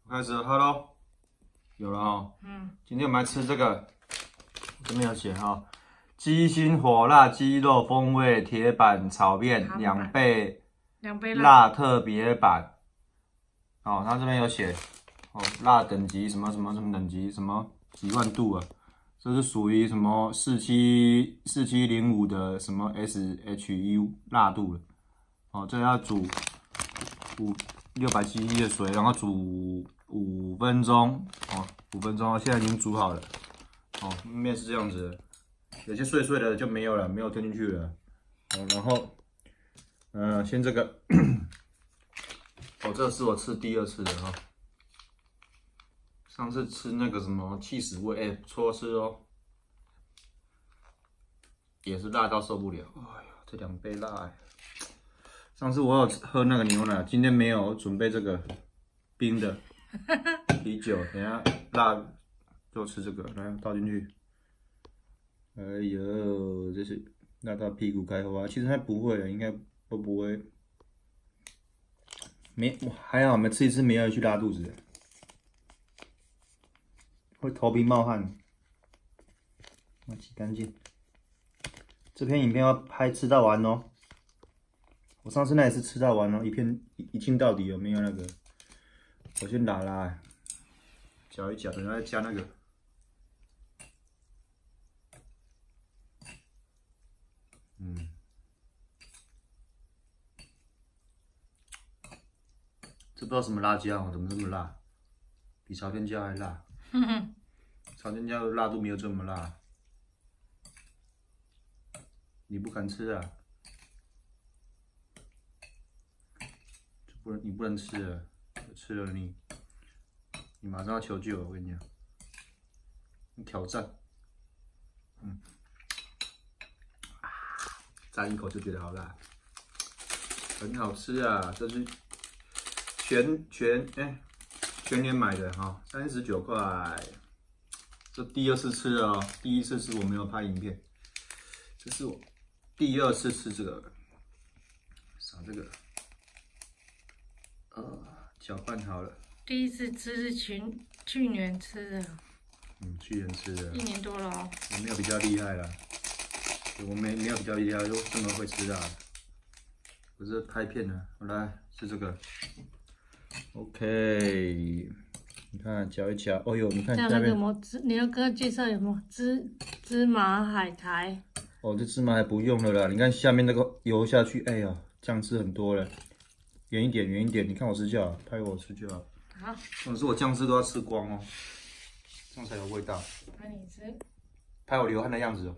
开始喝喽，有了哦。今天我们来吃这个，这边有写哈，鸡心火辣鸡肉风味铁板炒面2倍辣特别版。哦，它这边有写哦，辣等级什么等级，什么几万度啊？这是属于什么4705的什么 SHU 辣度了。哦，这要煮600cc 的水，然后煮5分钟。哦，5分钟，现在已经煮好了。哦，面是这样子的，有些碎碎的就没有了，没有吞进去了。哦，然后，先这个，哦，这是我吃第2次的哈。上次吃那个什么起司味，不错吃哦，也是辣到受不了。哎呀，这2倍辣。上次我有喝那个牛奶，今天没有，我准备这个冰的啤酒，等一下辣就吃这个，来倒进去。哎呦，这是辣到屁股开花，其实还不会，应该都不会。还好，我们吃一次没有去拉肚子，会头皮冒汗。要洗干净。这篇影片要拍吃到完哦。我上次那也是吃到完哦，一镜到底，有没有那个？我先拉，搅一搅，等下再加那个。这不知道什么辣椒，怎么这么辣？比朝天椒还辣。朝天椒的辣度没有这么辣。你不敢吃啊？你不能吃了，吃了你马上要求救，我跟你讲，你挑战，蘸一口就觉得好辣，很好吃啊！这是全年买的哈，39块。这第2次吃哦，第1次吃我没有拍影片，这是我第2次吃这个，撒这个。搅拌好了。 第1次吃是去年吃的。 去年吃的。 1年多了哦。 我没有比较厉害啦，我没有比较厉害，就这么会吃辣。我是拍片的，我来吃这个。OK， 你看搅一搅，哦呦，你看下面。 你要跟他介绍有没有芝麻海苔？ 哦，这芝麻还不用了啦，你看下面那个油下去，哎呀，酱汁很多了。远一点，你看我吃就好，拍我吃就好。 好。 可是我酱汁都要吃光哦，这样才有味道。 拍你吃。 拍我流汗的样子哦。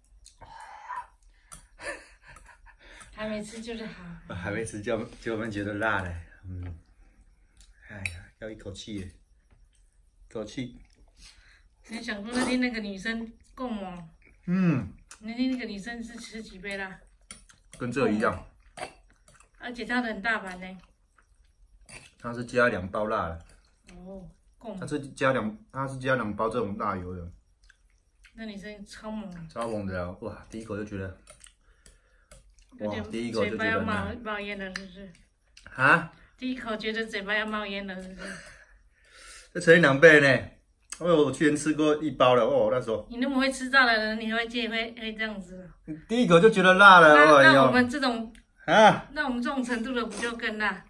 还没吃就是好。 还没吃就我们觉得辣嘞，哎呀，要一口气耶，口气。 没想过那天那个女生更猛。那天那个女生是吃几杯辣？ 跟这一样。 而且它的很大盘呢。 它是加2包辣的。 哦， 它是加2包这种辣油的。 那女生超猛。 超猛的啊！哇，第一口就觉得， 哇， 第一口就觉得。嘴巴要冒烟了，是不是？ 啊？ 第一口觉得嘴巴要冒烟了，是不是？ 这乘以2倍呢。我去年吃过1包了哦，那时候。 你那么会吃辣的人，你会这样子？ 第一口就觉得辣了。 那我们这种。那我们这种程度的不就更辣？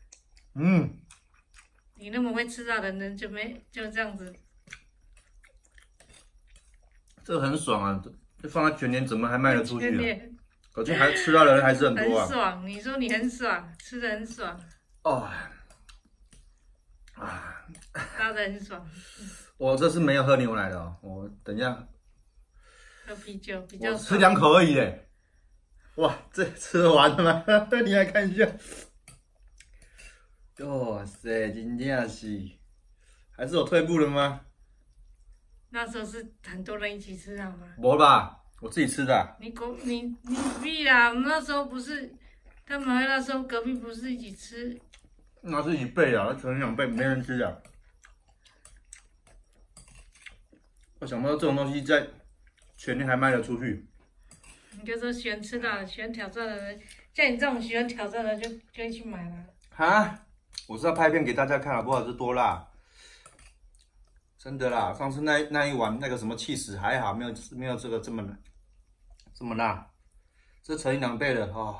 你那么会吃辣的人就这样子。 这个很爽啊！这放在全年怎么还卖得出去啊？可见还吃辣的人还是很多啊。 很爽，你说你很爽，吃的很爽。辣的很爽。 我这是没有喝牛奶的哦，我等一下喝啤酒比较爽。 我吃2口而已嘞。哇，这吃完了吗？你来看一下。哇塞，真正是，还是我退步了吗？ 那时候是很多人一起吃好吗？ 没吧，我自己吃的。 你屁啦！我们那时候不是，他们那时候隔壁不是一起吃？ 那是1倍啊，那乘以2倍，没人吃啊。我想不到这种东西在全年还卖得出去。 你就说喜欢吃辣的、喜欢挑战的人，像你这种喜欢挑战的就会去买了。 哈，我是要拍片给大家看好不好？这多辣！ 真的啦，上次那一碗那个什么气死还好，没有这个这么辣，这乘以2倍了哦。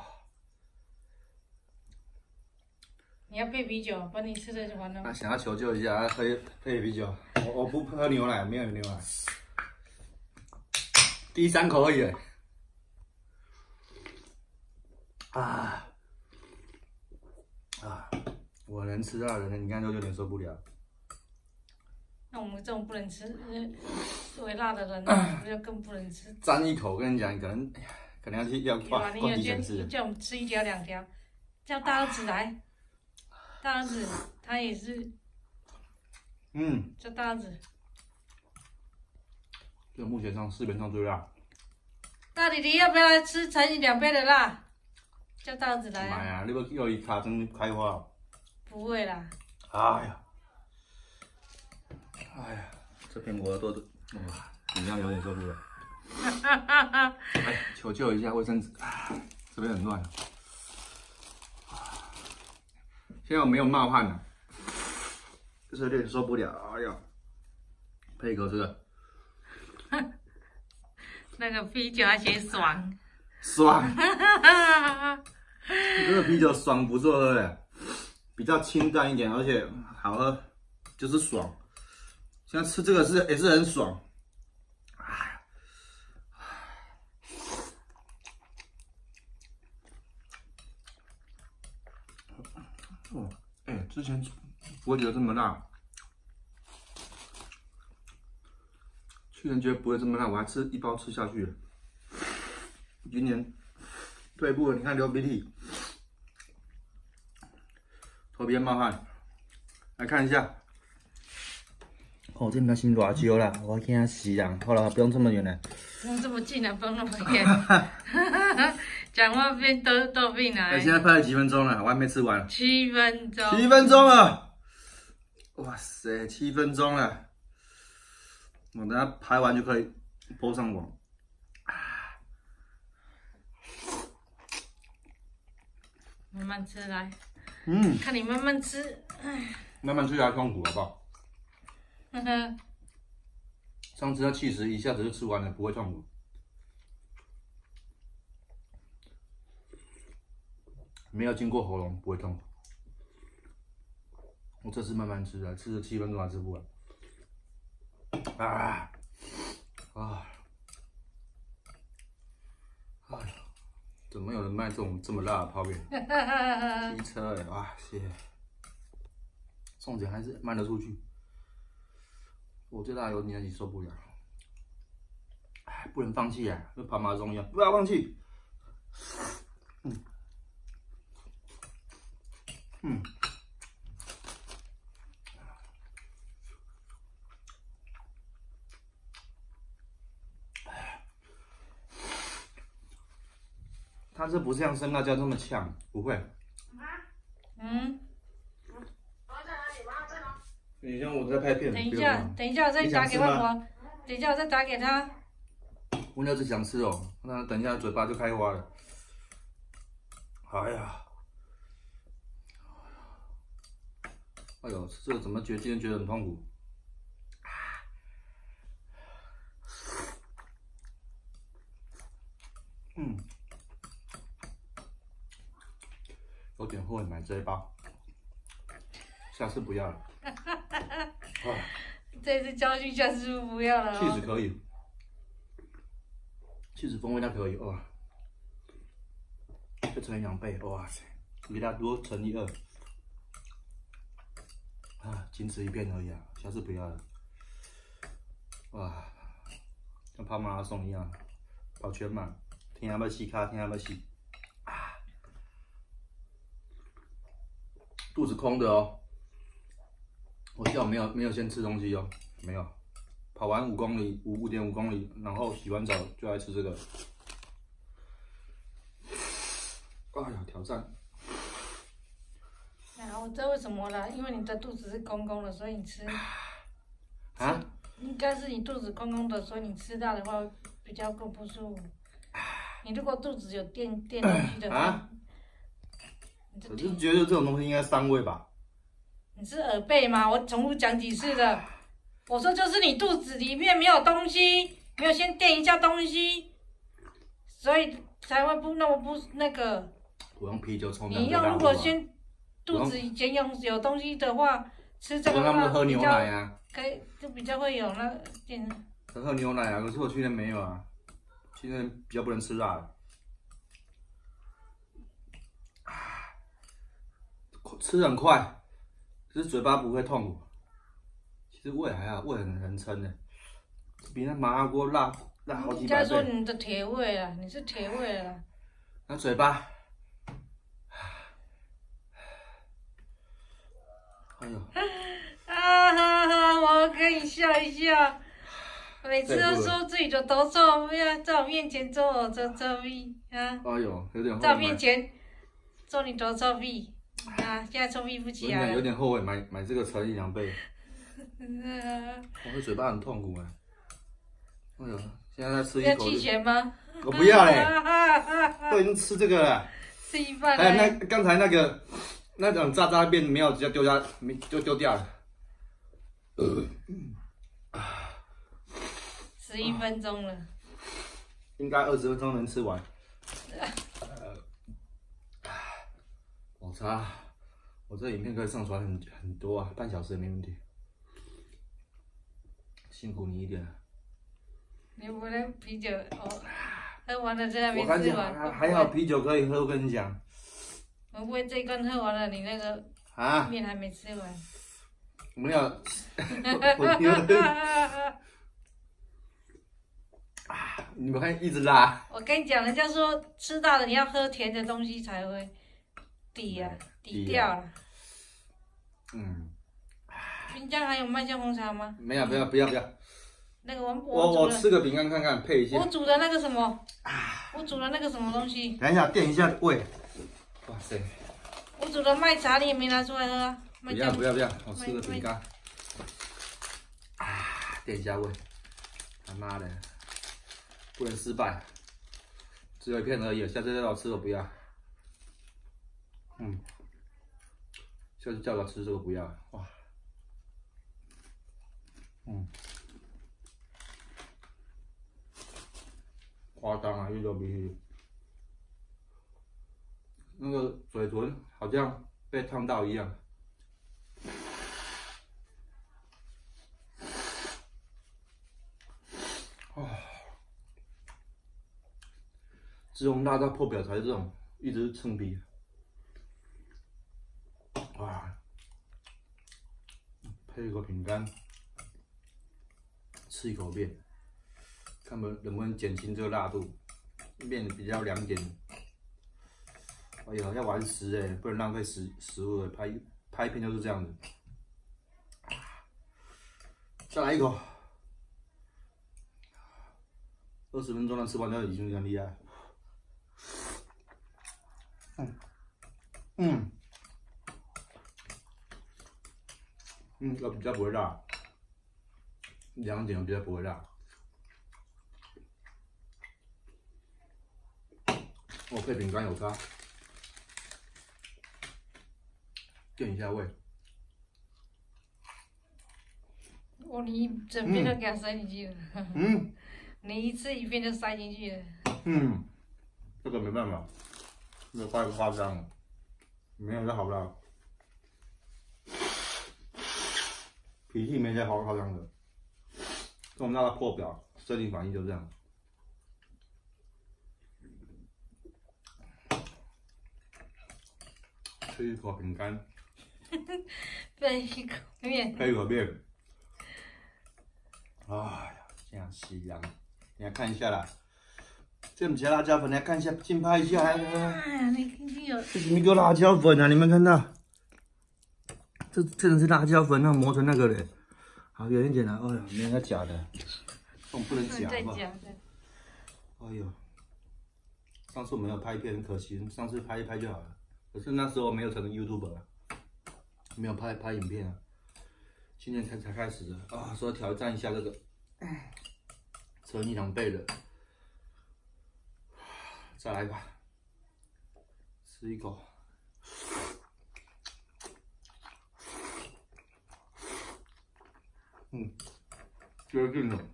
你要配啤酒，把你吃的就完了。 那想要求救一下，配啤酒。我不喝牛奶，没有牛奶。第3口而已。我能吃辣的人，你看就有点受不了。 那我们这种不能吃微辣的人，不就更不能吃？ 沾一口，跟你讲，可能要挂急诊室。 叫我们吃1条2条，叫大儿子来。大儿子他也是，叫大儿子。 这目前上市面上最辣。 大弟弟要不要来吃乘以2倍的辣？叫大儿子来啊！ 妈呀，你要伊卡真开花。 不会啦。 哎呀，这片我都饮料有点受不了。哎，求救一下卫生纸，这边很乱。现在我没有冒汗了，就是有点受不了。哎呀，配一口这个， 那个啤酒要写爽， 这个啤酒爽不错喝的，比较清淡一点，而且好喝，就是爽。现在吃这个也是很爽。之前不会觉得这么辣，去年觉得不会这么辣，我还吃1包吃下去了。今年退步了，你看流鼻涕，头皮冒汗，来看一下。哦，这边心大招啦，我惊死人。好了，不用这么远了。 不用这么近啊，不用那么远。讲话变逗病了。 现在拍了几分钟了？我还没吃完。 7分钟。 7分钟了！哇塞，7分钟了。我等下拍完就可以播上网。 慢慢吃来。 嗯。 看你慢慢吃。 慢慢吃才痛苦，好不好？上次那气食一下子就吃完了，不会痛苦。没有经过喉咙不会痛苦。我这次慢慢吃了，吃了7分钟还吃不完。怎么有人卖这么辣的泡面？机车哎，哇谢。重点还是卖得出去。我最大的有点自己受不了，不能放弃啊！跟跑马拉松一样，不要放弃。它这不像生辣椒这么呛，不会。你像我在拍片。 等一下，我再打给旺旺。等一下，我再打给他。 我要是想吃哦，那等一下嘴巴就开花了。哎呀，哎呦，吃这个怎么今天觉得很痛苦？有点后悔买这一包，下次不要了。 这次教训，下次不要了。 气死可以，气死风味那可以哇，就乘以2倍，哇塞，比它多乘以2。仅此一片而已啊，下次不要了。哇，像跑马拉松一样，跑全马，天要死卡，天要死。肚子空的哦。我下午没有先吃东西哦，没有，跑完5公里，5.5公里，然后洗完澡就来吃这个。哎呀，挑战！ 我知道为什么了，因为你的肚子是空空的，所以你吃。应该是你肚子空空的，所以你吃辣的话比较更不舒服。你如果肚子有垫进去的话， 我是觉得这种东西应该3味吧。 你是耳背吗？我重复讲几次了。 我说就是你肚子里面没有东西，没有先垫一下东西，所以才会不那么不那个。 我用啤酒冲你用如果先肚子以前有东西的话，吃这个的话喝牛奶啊， 可以就比较会有那点。 喝牛奶啊，可是我去年没有啊，去年比较不能吃辣。吃很快，只是嘴巴不会痛苦。其实胃还好，胃很撑的，比那麻辣锅辣好几百倍。 人家说你的铁胃啊，你是铁胃了。 那嘴巴，哎呦！ 我可以笑一笑。每次都说自己的头臭，不要在我面前做我头臭屁啊！ 哎呦，有点。 在我面前做你头臭屁。现在臭屁不起来了。 有点后悔买这个乘以2倍。我的嘴巴很痛苦哎。哎呦，现在吃一口。 要弃权吗？ 我不要嘞，都已经吃这个了。 吃一半。 还有刚才那种渣面没有直接丢掉了。 11分钟了。 应该20分钟能吃完。我擦，我这影片可以上传很多啊，半小时也没问题。辛苦你一点了。 你不能啤酒喝完了在那边吃完。 还好啤酒可以喝，我跟你讲。 我不会这一罐喝完了，你那个面还没吃完。 没有。你们看一直拉。 我跟你讲，人家说吃辣的你要喝甜的东西才会抵掉了。冰箱还有麦香红茶吗？ 没有，不要。 那个我吃个饼干看看，配一下。 我煮的那个什么？我煮的那个什么东西？ 等一下，垫一下胃。哇塞！ 我煮的麦茶你也没拿出来喝啊？ 不要，我吃个饼干。垫一下胃。他妈的，不能失败。只有一片而已，下次再让我吃我不要。下次叫我吃这个不要。哇。夸张啊，一流鼻涕。那个嘴唇好像被烫到一样。自从辣到破表才这种，一直蹭鼻。哇！配一个饼干，吃一口面，看能不能减轻这个辣度，面比较凉点。哎呀，要玩食哎，不能浪费食物哎，拍片就是这样子。再来一口，20分钟能吃完就已经很厉害。比较不会辣，凉点比较不会辣。我配饼干有差，垫一下胃。 你整片都给它塞进去了。你一次一片就塞进去了。 这个没办法，这个太夸张了，没有就好辣。脾气没在好夸张的，跟我们那个破表生理反应就这样。吃一口饼干， 配一口面， 配一口面。哎呀，这样吸氧，你来看一下啦。这不是辣椒粉，来看一下，近拍一下。哎呀，这是一个辣椒粉啊！你们看到？这真的是辣椒粉，那磨成那个嘞。好，远一点啊！哎呀，没有假的，这种不能假吧？哎呦，上次我没有拍片，很可惜。上次拍一拍就好了。可是那时候没有成为 YouTuber， 没有拍影片啊。今年才开始的啊，说挑战一下这个乘以2倍的，再来吧，吃一口。 接近了。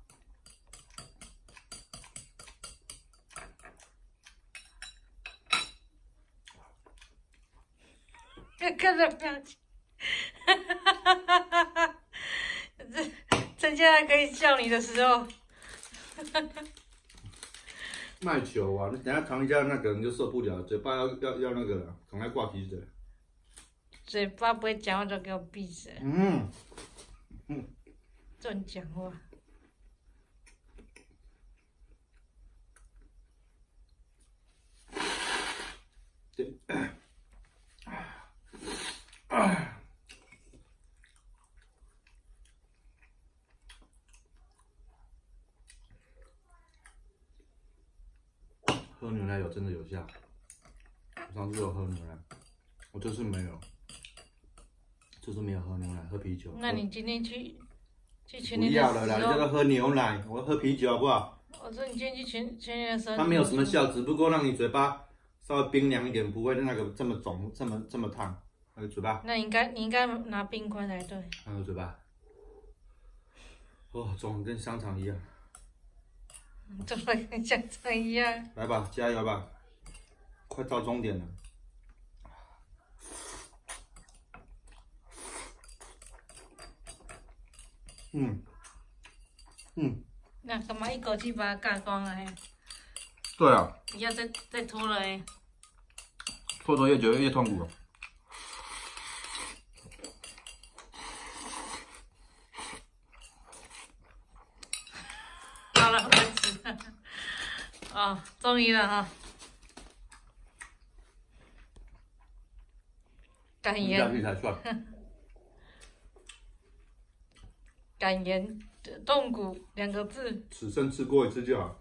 看着表情，趁现在可以笑你的时候。 卖球啊！你等下尝一下那个你就受不了，嘴巴要那个了，赶快挂鼻子。 嘴巴不会讲话就给我闭嘴。乱讲话。 对。喝牛奶真的有效。我上次有喝牛奶，我这次没有。这次没有喝牛奶，喝啤酒。 那你今天去全年的时候？不要了啦，你叫他喝牛奶，我要喝啤酒好不好？ 我说你今天去全年的时候。 它没有什么效，只不过让你嘴巴稍微冰凉一点，不会那个这么肿，这么烫。那个嘴巴。 那你应该拿冰块才对。 那个嘴巴。哦，肿跟香肠一样。 肿得跟香肠一样。 来吧，加油吧，快到终点了。 那干嘛一口气把它干光了？ 对啊。 不要再拖了哎。 拖越久越痛苦。 好了，我吃了。哦，终于了哈。感言。 下去才算。 感言痛苦2个字。 此生吃过一次就好。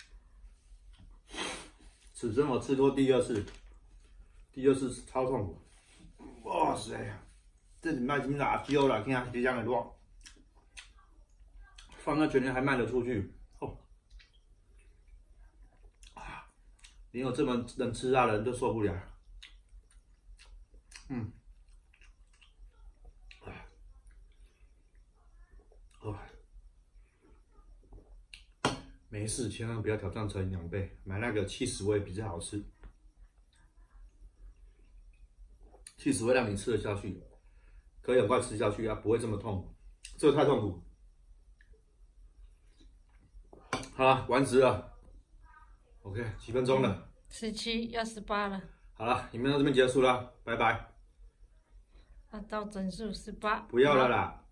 此生我吃过第2次，第2次超痛苦。哇塞，这里卖进辣椒了，看这样的乱，放在全年还卖得出去哦。连有这么能吃辣的人都受不了。没事，千万不要挑战成2倍，买那个70味比较好吃。70味让你吃得下去，可以很快吃下去啊，不会这么痛苦。这个太痛苦。好了，完食了。OK， 几分钟了 ？17要18了。 好了，影片到这边结束了，拜拜。 到整数18。 不要了啦。